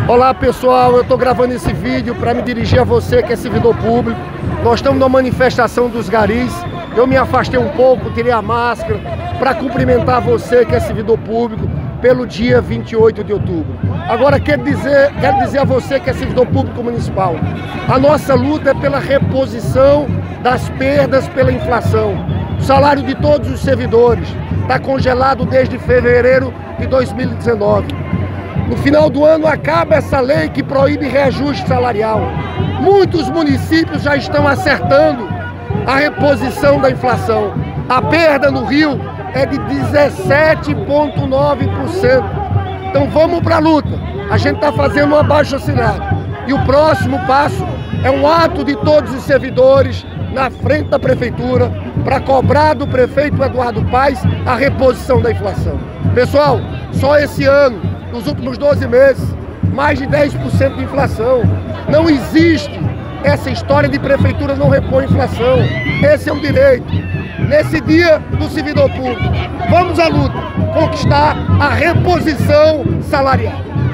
Olá pessoal, eu estou gravando esse vídeo para me dirigir a você que é servidor público. Nós estamos numa manifestação dos garis. Eu me afastei um pouco, tirei a máscara para cumprimentar você que é servidor público pelo dia 28 de outubro. Agora quero dizer a você que é servidor público municipal, a nossa luta é pela reposição das perdas pela inflação. O salário de todos os servidores está congelado desde fevereiro de 2019. No final do ano acaba essa lei que proíbe reajuste salarial. Muitos municípios já estão acertando a reposição da inflação. A perda no Rio é de 17,9%. Então vamos para a luta. A gente está fazendo um abaixo-assinado. E o próximo passo é um ato de todos os servidores na frente da prefeitura para cobrar do prefeito Eduardo Paes a reposição da inflação. Pessoal, só esse ano, nos últimos 12 meses, mais de 10% de inflação. Não existe essa história de prefeitura não repor inflação. Esse é um direito. Nesse dia do servidor público, vamos à luta, conquistar a reposição salarial.